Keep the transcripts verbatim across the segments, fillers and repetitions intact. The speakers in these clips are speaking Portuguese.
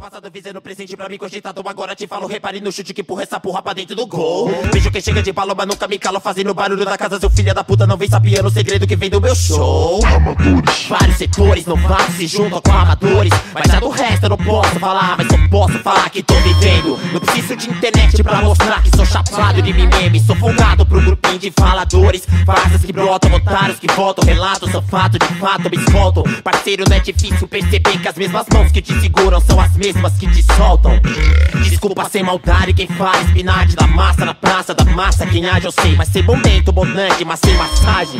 passado visando presente pra mim cogitado. Agora te falo, repare no chute que empurra essa porra pra dentro do gol. Vejo quem chega de paloma, nunca me calo. Fazendo barulho da casa, seu filho da puta não vem sabiando o segredo que vem do meu show. Amadores. Vários setores, novatos se juntam com amadores. Mas já do resto eu não posso falar, mas só posso falar que tô vivendo. Não preciso de internet pra mostrar que sou chapado de mim mesmo. Sou folgado pro grupinho de faladores. Farsas que brotam, otários que voltam. Relatos, sou fato, de fato me escoltam. Parceiro, não é difícil perceber que as mesmas mãos que te seguram são as mesmas que te soltam. Desculpa sem maldade quem fala espinade da massa na praça da massa. Quem age eu sei, mas sem momento, bonante, mas sem massagem.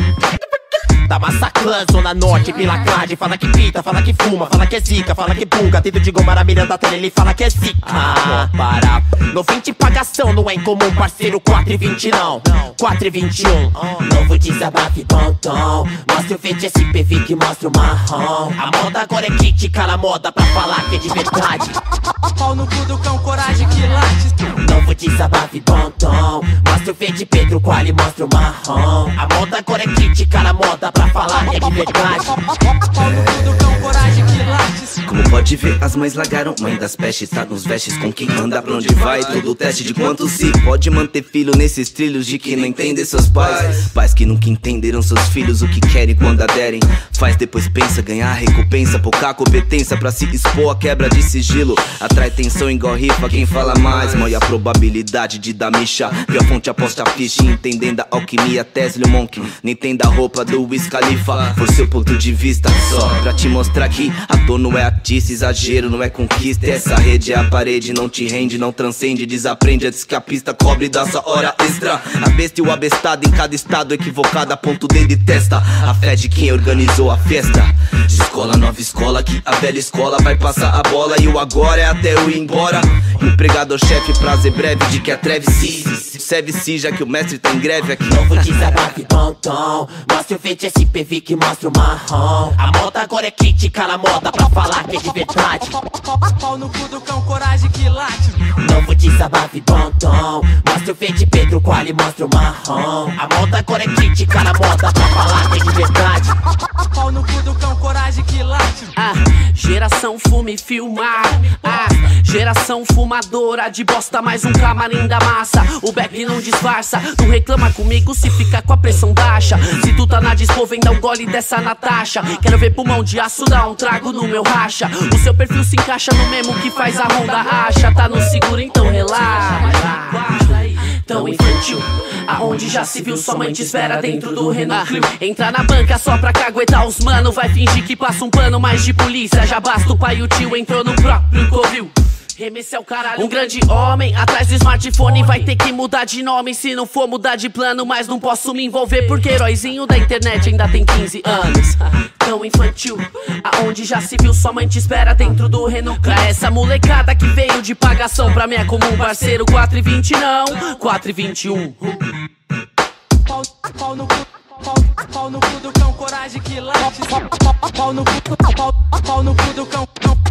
Tá massacrando Zona Norte, Vila Cláudia. Fala que pita, fala que fuma, fala que é zica, fala que bunga. Dedo de goma na mira da tela, ele fala que é zica. Ah, para. No vinte pagação não é incomum, parceiro. Quatro e vinte não, quatro e vinte e um. Novo desabafo e bom tom. Mostra o verde S P V que mostra o marrom. A moda agora é criticar a moda pra falar que é de verdade. Pau no cu do cão, coragem que late. Novo desabafo e bom tom. Mostra o verde Pedro Quali, mostra o marrom. A moda agora é criticar a moda pra falar que é de verdade. Pau no cu do cão, coragem que late. Como pode ver, as mães largaram mãe das pestes. Tá nos vestes com quem anda, pra onde vai. Todo teste de quanto se pode manter filho nesses trilhos de que não entendem seus pais. Pais que nunca entenderam seus filhos o que querem quando aderem. Faz depois pensa, ganhar recompensa. Pouca competência pra se expor a quebra de sigilo. Atrai tensão igual rifa quem fala mais. Maior a probabilidade de dar micha. Vê a fonte, aposta a ficha. Entendendo a alquimia, Tesla Monk. Nem tem da roupa do Wiz Khalifa. Por seu ponto de vista só pra te mostrar que a dor não é artista, exagero não é conquista. Essa rede é a parede, não te rende, não transcende. Desaprende antes que a pista cobre da sua hora extra. A besta e o abestado em cada estado equivocado. Aponta o dedo e testa a fé de quem organizou a festa. De escola, nova escola, que a velha escola vai passar a bola. E o agora é até eu ir embora. Empregado ou chefe, prazer breve de que atreve-se. Serve-se já que o mestre tá em greve aqui. Novo desabafo e bom tom. Mostra o verde S P V que mostra o marrom. A moda agora é criticar a moda pra falar que é de verdade. Pau no cu do cão, coragem que late. Novo desabafo e bom tom. Mostra o verde Pedro Quali, mostra o marrom. A moda agora é criticar a moda pra falar que é de verdade. Pau no cu do cão, coragem que late. Ah, geração fuma e filmar. Ah, geração fumadora de bosta, mais um camarim da massa. O back não disfarça, não reclama comigo se fica com a pressão baixa. Se tu tá na dispo, vem dar um gole dessa Natasha. Quero ver pulmão de aço, dar um trago no meu racha. O seu perfil se encaixa no mesmo que faz a Honda racha. Tá no seguro, então relaxa. Tão infantil, aonde já se viu sua mãe te espera dentro do Renault Clio. Entra na banca só pra caguetar os mano. Vai fingir que passa um pano, mas de polícia já basta o pai e o tio entrou no próprio covil. Remesse é o caralho. Um grande homem atrás do smartphone vai ter que mudar de nome se não for mudar de plano. Mas não posso me envolver porque heróizinho da internet ainda tem quinze anos. Tão infantil, aonde já se viu sua mãe te espera dentro do Renault. Pra essa molecada que veio de pagação, pra mim é comum, parceiro. Quatro e vinte não, quatro e vinte e um. Pau, pau no cu, pau, pau no cu do cão, coragem que late. Pau no cu, pau, pau no cu do cão, cão.